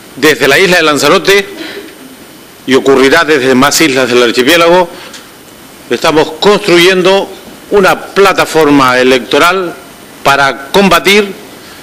desde la isla de Lanzarote, y ocurrirá desde más islas del archipiélago, estamos construyendo una plataforma electoral para combatir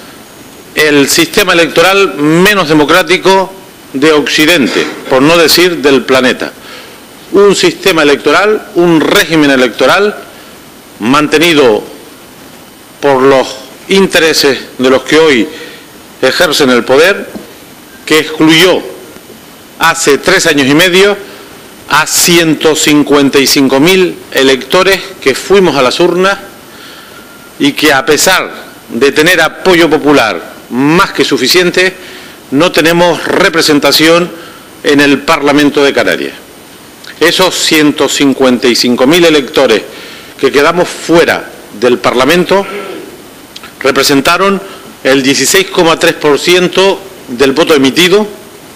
el sistema electoral menos democrático de Occidente, por no decir del planeta. Un sistema electoral, un régimen electoral mantenido por los intereses de los que hoy ejercen el poder, que excluyó hace 3 años y medio a 155.000 electores que fuimos a las urnas y que, a pesar de tener apoyo popular más que suficiente, no tenemos representación en el Parlamento de Canarias. Esos 155.000 electores que quedamos fuera del Parlamento representaron el 16,3% del voto emitido,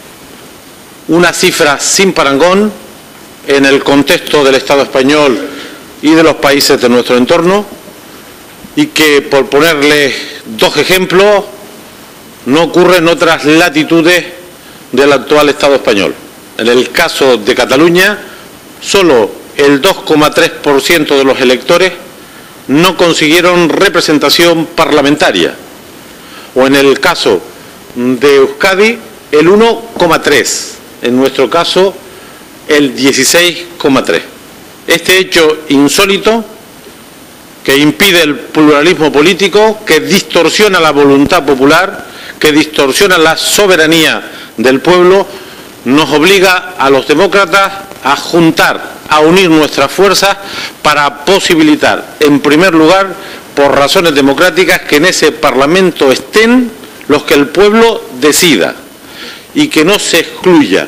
una cifra sin parangón en el contexto del Estado español y de los países de nuestro entorno, y que, por ponerle 2 ejemplos, no ocurre en otras latitudes del actual Estado español. En el caso de Cataluña, solo el 2,3% de los electores no consiguieron representación parlamentaria, o en el caso de Euskadi, el 1,3%, en nuestro caso, el 16,3%. Este hecho insólito, que impide el pluralismo político, que distorsiona la voluntad popular, que distorsiona la soberanía del pueblo, nos obliga a los demócratas a juntar, a unir nuestras fuerzas para posibilitar, en primer lugar, por razones democráticas, que en ese Parlamento estén los que el pueblo decida y que no se excluya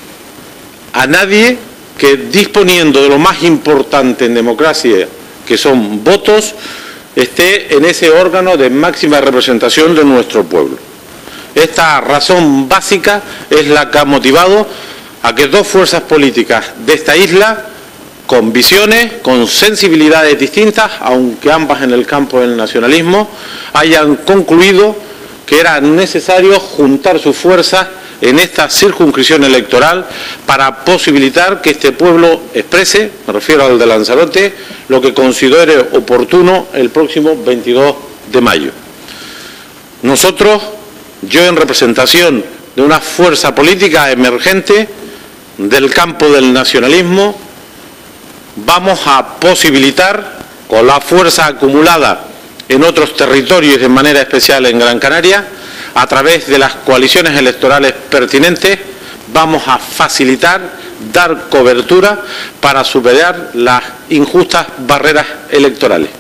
a nadie que, disponiendo de lo más importante en democracia, que son votos, esté en ese órgano de máxima representación de nuestro pueblo. Esta razón básica es la que ha motivado a que 2 fuerzas políticas de esta isla, con visiones, con sensibilidades distintas, aunque ambas en el campo del nacionalismo, hayan concluido que era necesario juntar sus fuerzas en esta circunscripción electoral para posibilitar que este pueblo exprese, me refiero al de Lanzarote, lo que considere oportuno el próximo 22 de mayo. Nosotros, yo en representación de una fuerza política emergente del campo del nacionalismo, vamos a posibilitar, con la fuerza acumulada en otros territorios y de manera especial en Gran Canaria, a través de las coaliciones electorales pertinentes, vamos a facilitar, dar cobertura para superar las injustas barreras electorales.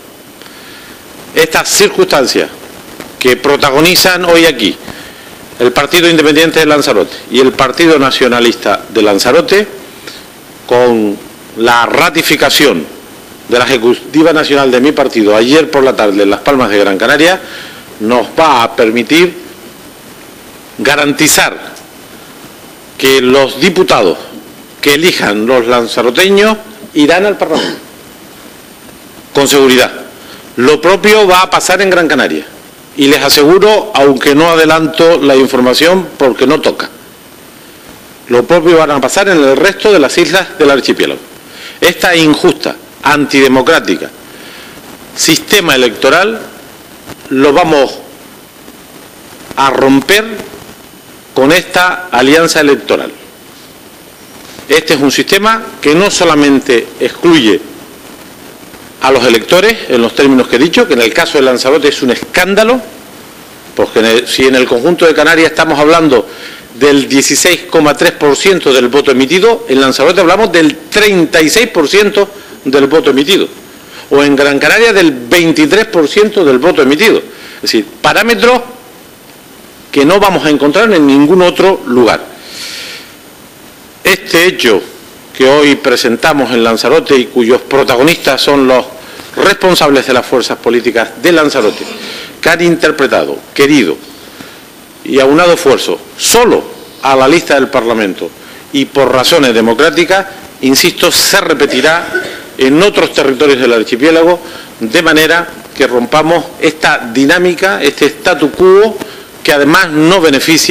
Estas circunstancias que protagonizan hoy aquí el Partido Independiente de Lanzarote y el Partido Nacionalista de Lanzarote, con la ratificación de la Ejecutiva Nacional de mi partido ayer por la tarde en Las Palmas de Gran Canaria, nos va a permitir garantizar que los diputados que elijan los lanzaroteños irán al Parlamento, con seguridad. Lo propio va a pasar en Gran Canaria, y les aseguro, aunque no adelanto la información porque no toca, lo propio van a pasar en el resto de las islas del archipiélago. Esta injusta, antidemocrática, sistema electoral lo vamos a romper con esta alianza electoral. Este es un sistema que no solamente excluye a los electores, en los términos que he dicho, que en el caso de Lanzarote es un escándalo, porque si en el conjunto de Canarias estamos hablando del 16,3% del voto emitido, en Lanzarote hablamos del 36% del voto emitido, o en Gran Canaria del 23% del voto emitido. Es decir, parámetros que no vamos a encontrar en ningún otro lugar. Este hecho que hoy presentamos en Lanzarote y cuyos protagonistas son los responsables de las fuerzas políticas de Lanzarote, que han interpretado, querido y aunado esfuerzo solo a la lista del Parlamento y por razones democráticas, insisto, se repetirá en otros territorios del archipiélago, de manera que rompamos esta dinámica, este statu quo, que además no beneficia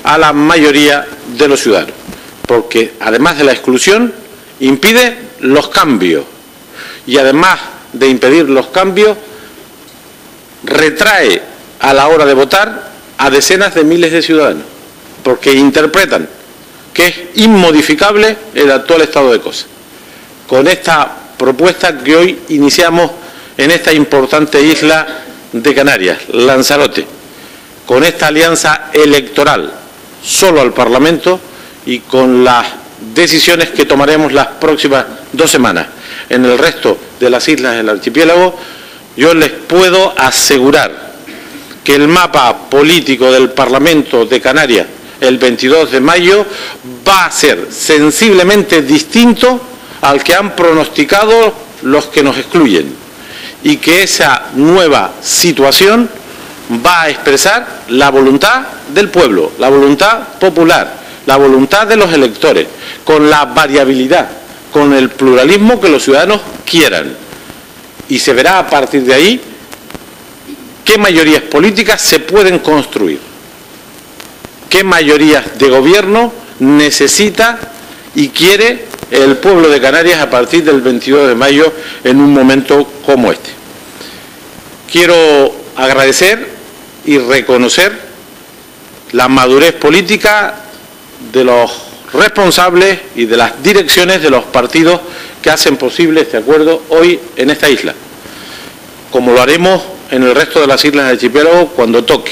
a la mayoría de los ciudadanos, porque además de la exclusión, impide los cambios y además de impedir los cambios, retrae a la hora de votar a decenas de miles de ciudadanos, porque interpretan que es inmodificable el actual estado de cosas. Con esta propuesta que hoy iniciamos en esta importante isla de Canarias, Lanzarote, con esta alianza electoral solo al Parlamento y con las decisiones que tomaremos las próximas 2 semanas en el resto de las islas del archipiélago, yo les puedo asegurar que el mapa político del Parlamento de Canarias el 22 de mayo va a ser sensiblemente distinto al que han pronosticado los que nos excluyen, y que esa nueva situación va a expresar la voluntad del pueblo, la voluntad popular, la voluntad de los electores, con la variabilidad, con el pluralismo que los ciudadanos quieran. Y se verá a partir de ahí qué mayorías políticas se pueden construir, qué mayorías de gobierno necesita y quiere el pueblo de Canarias a partir del 22 de mayo en un momento como este. Quiero agradecer y reconocer la madurez política de los responsables y de las direcciones de los partidos que hacen posible este acuerdo hoy en esta isla, como lo haremos en el resto de las islas del archipiélago cuando toque.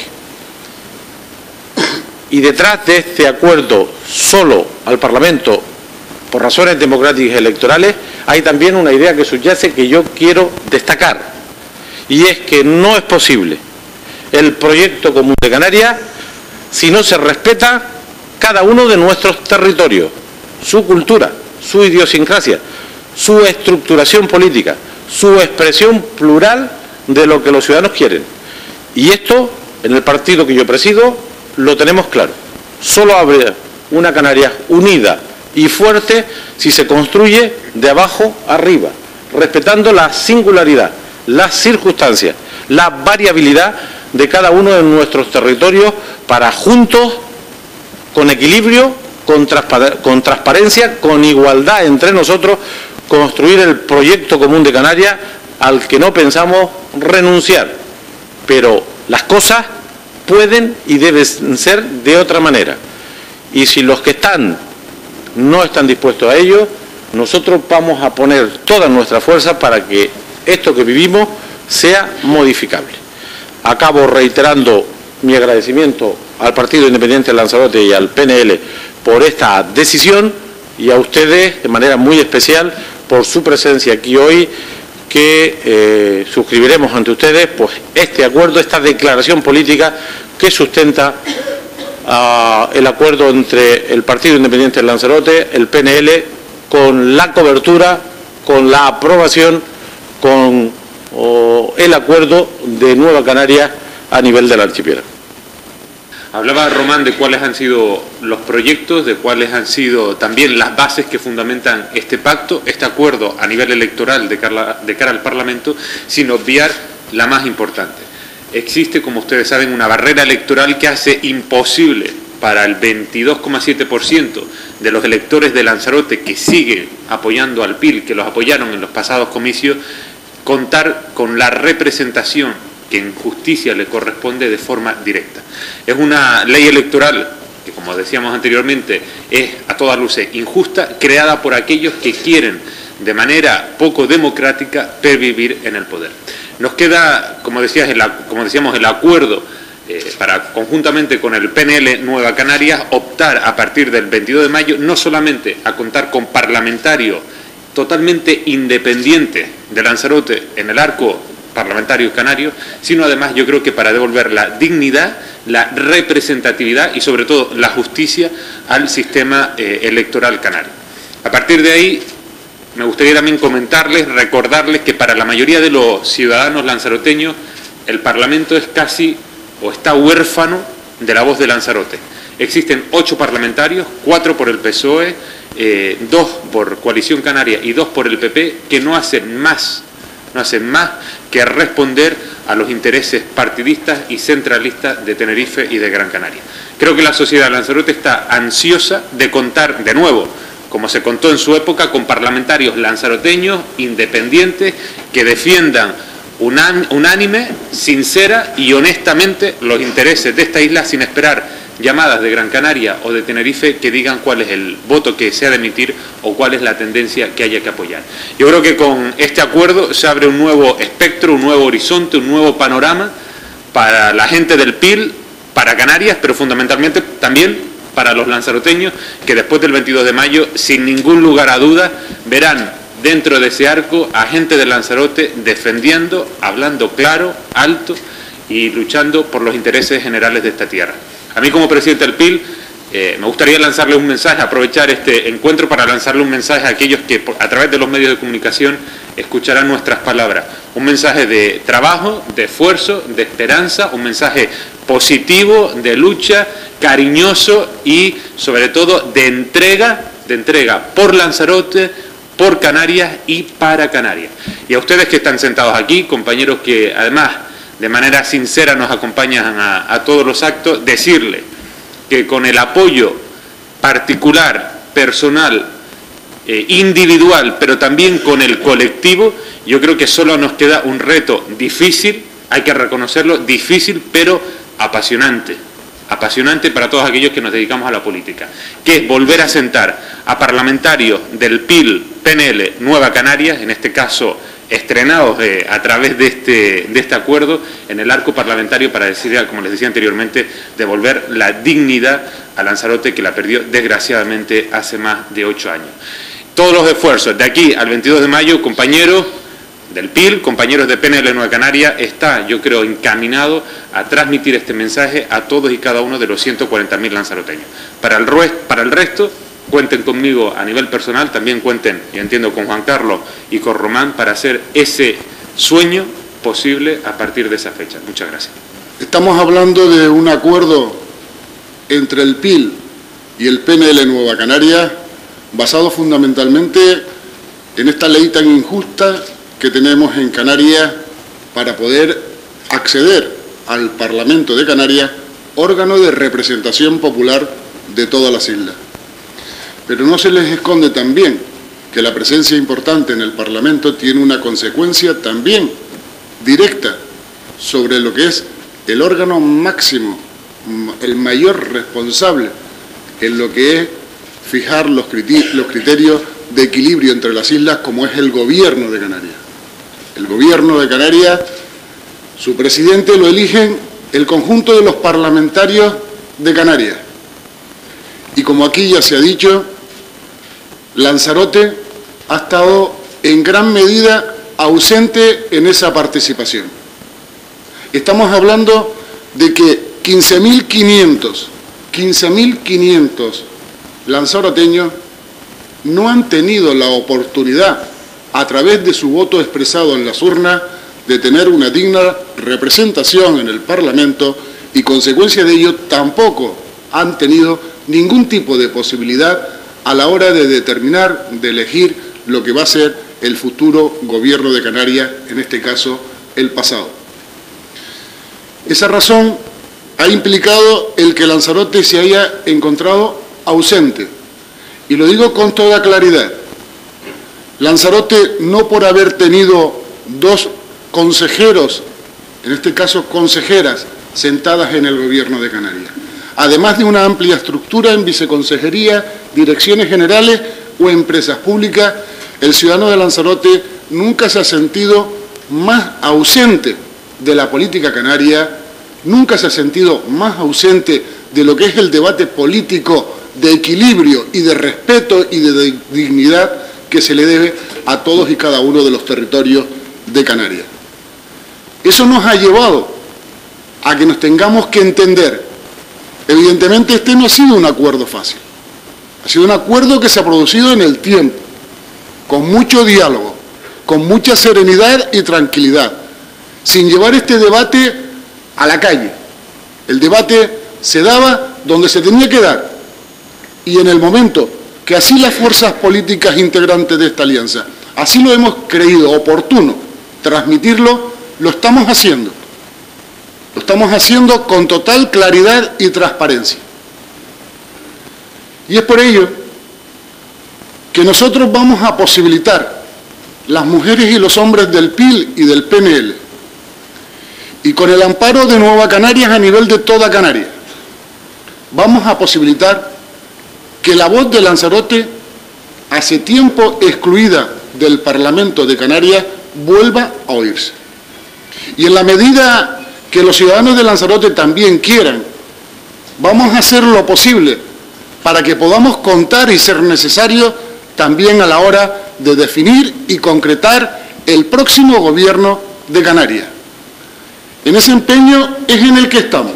Y detrás de este acuerdo solo al Parlamento, por razones democráticas y electorales, hay también una idea que subyace que yo quiero destacar, y es que no es posible el proyecto común de Canarias si no se respeta cada uno de nuestros territorios, su cultura, su idiosincrasia, su estructuración política, su expresión plural de lo que los ciudadanos quieren. Y esto, en el partido que yo presido, lo tenemos claro. Solo habrá una Canarias unida y fuerte si se construye de abajo arriba, respetando la singularidad, las circunstancias, la variabilidad de cada uno de nuestros territorios para juntos, con equilibrio, con transparencia, con igualdad entre nosotros, construir el proyecto común de Canarias al que no pensamos renunciar. Pero las cosas pueden y deben ser de otra manera. Y si los que no están dispuestos a ello, nosotros vamos a poner toda nuestra fuerza para que esto que vivimos sea modificable. Acabo reiterando mi agradecimiento al Partido Independiente de Lanzarote y al PNL por esta decisión, y a ustedes de manera muy especial por su presencia aquí hoy, que suscribiremos ante ustedes pues este acuerdo, esta declaración política que sustenta el acuerdo entre el Partido Independiente de Lanzarote, el PNL, con la cobertura, con la aprobación, con el acuerdo de Nueva Canarias a nivel del archipiélago. Hablaba Román de cuáles han sido los proyectos, de cuáles han sido también las bases que fundamentan este pacto, este acuerdo a nivel electoral de cara al Parlamento, sin obviar la más importante. Existe, como ustedes saben, una barrera electoral que hace imposible para el 22,7% de los electores de Lanzarote que siguen apoyando al PIL, que los apoyaron en los pasados comicios, contar con la representación que en justicia le corresponde de forma directa. Es una ley electoral que, como decíamos anteriormente, es a todas luces injusta, creada por aquellos que quieren de manera poco democrática pervivir en el poder. Nos queda, como decíamos, el acuerdo para, conjuntamente con el PNL Nueva Canarias, optar a partir del 22 de mayo no solamente a contar con parlamentarios totalmente independientes de Lanzarote en el arco parlamentario canario, sino además yo creo que para devolver la dignidad, la representatividad y sobre todo la justicia al sistema electoral canario. A partir de ahí me gustaría también comentarles, recordarles que para la mayoría de los ciudadanos lanzaroteños el Parlamento es casi o está huérfano de la voz de Lanzarote. Existen 8 parlamentarios, 4 por el PSOE, 2 por Coalición Canaria y 2 por el PP, que no hacen más que responder a los intereses partidistas y centralistas de Tenerife y de Gran Canaria. Creo que la sociedad de Lanzarote está ansiosa de contar de nuevo, como se contó en su época, con parlamentarios lanzaroteños, independientes, que defiendan unánime, sincera y honestamente los intereses de esta isla, sin esperar llamadas de Gran Canaria o de Tenerife que digan cuál es el voto que se ha de emitir o cuál es la tendencia que haya que apoyar. Yo creo que con este acuerdo se abre un nuevo espectro, un nuevo horizonte, un nuevo panorama para la gente del PIL, para Canarias, pero fundamentalmente también para los lanzaroteños, que después del 22 de mayo, sin ningún lugar a duda, verán dentro de ese arco a gente de Lanzarote defendiendo, hablando claro, alto y luchando por los intereses generales de esta tierra. A mí, como presidente del PIL, me gustaría lanzarle un mensaje, aprovechar este encuentro para lanzarle un mensaje a aquellos que a través de los medios de comunicación escucharán nuestras palabras. Un mensaje de trabajo, de esfuerzo, de esperanza, un mensaje positivo, de lucha, cariñoso y sobre todo de entrega por Lanzarote, por Canarias y para Canarias. Y a ustedes que están sentados aquí, compañeros que además de manera sincera nos acompañan a todos los actos, decirle que con el apoyo particular, personal, individual, pero también con el colectivo, yo creo que solo nos queda un reto difícil, hay que reconocerlo, difícil pero apasionante para todos aquellos que nos dedicamos a la política, que es volver a sentar a parlamentarios del PIL, PNL, Nueva Canarias, en este caso estrenados a través de este acuerdo en el arco parlamentario para decir, como les decía anteriormente, devolver la dignidad a Lanzarote, que la perdió desgraciadamente hace más de 8 años. Todos los esfuerzos de aquí al 22 de mayo, compañeros del PIL, compañeros de PNL Nueva Canarias, está, yo creo, encaminado a transmitir este mensaje a todos y cada uno de los 140.000 lanzaroteños. Para el resto, cuenten conmigo a nivel personal, también cuenten, yo entiendo, con Juan Carlos y con Román para hacer ese sueño posible a partir de esa fecha. Muchas gracias. Estamos hablando de un acuerdo entre el PIL y el PNL Nueva Canarias, basado fundamentalmente en esta ley tan injusta que tenemos en Canarias para poder acceder al Parlamento de Canarias, órgano de representación popular de todas las islas. Pero no se les esconde también que la presencia importante en el Parlamento tiene una consecuencia también directa sobre lo que es el órgano máximo, el mayor responsable en lo que es fijar los criterios de equilibrio entre las islas, como es el Gobierno de Canarias. El Gobierno de Canarias, su presidente lo eligen el conjunto de los parlamentarios de Canarias. Y como aquí ya se ha dicho, Lanzarote ha estado en gran medida ausente en esa participación. Estamos hablando de que 15.500 lanzaroteños no han tenido la oportunidad, a través de su voto expresado en las urnas, de tener una digna representación en el Parlamento y, consecuencia de ello, tampoco han tenido ningún tipo de posibilidad a la hora de determinar, de elegir lo que va a ser el futuro Gobierno de Canarias, en este caso el pasado. Esa razón ha implicado el que Lanzarote se haya encontrado ausente, y lo digo con toda claridad. Lanzarote, no por haber tenido 2 consejeros, en este caso consejeras, sentadas en el Gobierno de Canarias, además de una amplia estructura en viceconsejería, direcciones generales o empresas públicas, el ciudadano de Lanzarote nunca se ha sentido más ausente de la política canaria, nunca se ha sentido más ausente de lo que es el debate político de equilibrio y de respeto y de dignidad que se le debe a todos y cada uno de los territorios de Canarias. Eso nos ha llevado a que nos tengamos que entender. Evidentemente este no ha sido un acuerdo fácil, ha sido un acuerdo que se ha producido en el tiempo, con mucho diálogo, con mucha serenidad y tranquilidad, sin llevar este debate a la calle. El debate se daba donde se tenía que dar, y en el momento que así las fuerzas políticas integrantes de esta alianza, así lo hemos creído oportuno transmitirlo, lo estamos haciendo. Lo estamos haciendo con total claridad y transparencia. Y es por ello que nosotros vamos a posibilitar las mujeres y los hombres del PIL y del PNL, y con el amparo de Nueva Canarias a nivel de toda Canarias, vamos a posibilitar que la voz de Lanzarote, hace tiempo excluida del Parlamento de Canarias, vuelva a oírse. Y en la medida que los ciudadanos de Lanzarote también quieran, vamos a hacer lo posible para que podamos contar y ser necesario también a la hora de definir y concretar el próximo gobierno de Canarias. En ese empeño es en el que estamos.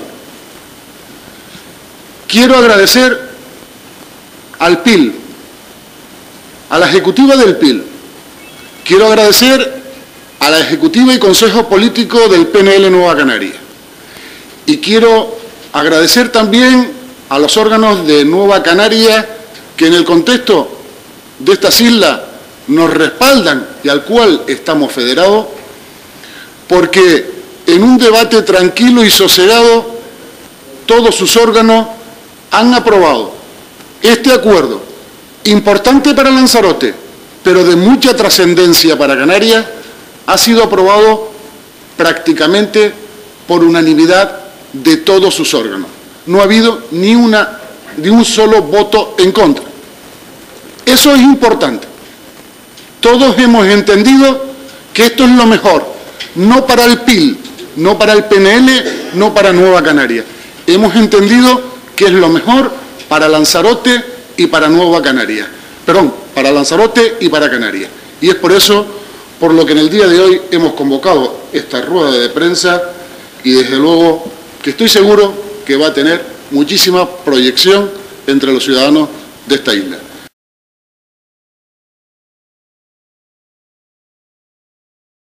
Quiero agradecer al PIL, a la ejecutiva del PIL, quiero agradecer a la ejecutiva y consejo político del PNL Nueva Canarias, y quiero agradecer también a los órganos de Nueva Canarias que en el contexto de estas islas nos respaldan y al cual estamos federados, porque en un debate tranquilo y sosegado todos sus órganos han aprobado este acuerdo, importante para Lanzarote, pero de mucha trascendencia para Canarias. Ha sido aprobado prácticamente por unanimidad de todos sus órganos. No ha habido ni un solo voto en contra. Eso es importante. Todos hemos entendido que esto es lo mejor, no para el PIL, no para el PNL, no para Nueva Canarias. Hemos entendido que es lo mejor para Lanzarote y para Nueva Canarias. Perdón, para Lanzarote y para Canarias. Y es por eso por lo que en el día de hoy hemos convocado esta rueda de prensa, y desde luego que estoy seguro que va a tener muchísima proyección entre los ciudadanos de esta isla.